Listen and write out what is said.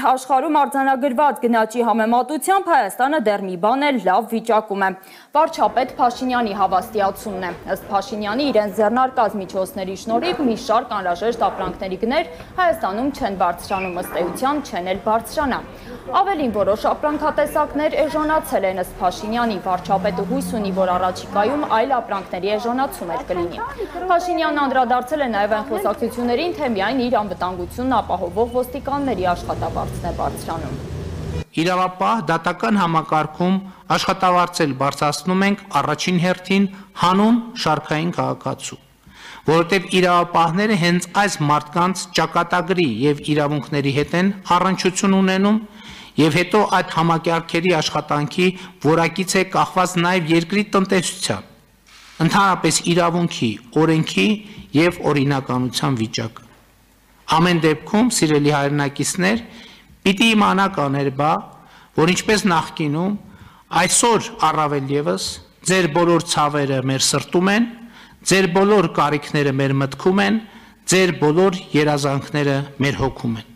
Աշխարհում արձանագրված գնաճի համեմատությամբ Հայաստանը դեռ մի բան էլ լավ վիճակում է։ Վարչապետ Փաշինյանի հավաստիացումն է։ Ըստ Փաշինյանի իրենց ձեռնարկած միջոցների շնորհիվ մի շարք անհրաժեշտ ապրանքների գներ Հայաստանում չեն բարձրանում, ըստ էության չեն էլ բարձրանա։ Ավելին, որոշ ապրանքատեսակներ էժանացել են, ըստ Փաշինյանի, վարչապետը հույս ունի, որ առաջիկայում այլ ապրանքների էժանացում էլ կլինի։ Փաշինյանն անդրադարձել է նաև այն խոսակցություններին, թե միայն իր անվտանգությունն ապահովող ոստիկանների աշխատավարձն է բարձրանում։ Իրավապահ դատական համակարգում աշխատավարձել բարձրացնում ենք առաջին հերթին հանուն շարքային քաղաքացու, որովհետև իրավապահները հենց այս մարդկանց ճակատագրի եւ իրավունքների հետ են առնչություն ունենում եւ հետո այդ համակարգերի աշխատանքի որակից է կախված նաեւ երկրի տնտեսության, ընդհանրապես իրավունքի, օրենքի եւ օրինականության վիճակը։ Ամեն դեպքում, սիրելի հայրենակիցներ, պիտի իմանաք աներբա, որ ինչպես նախկինում, այսօր առավել եւս ձեր բոլոր ցավերը մեր սրտում են, ձեր բոլոր կարիքները մեր մտքում են, ձեր բոլոր երազանքները մեր հոգում են։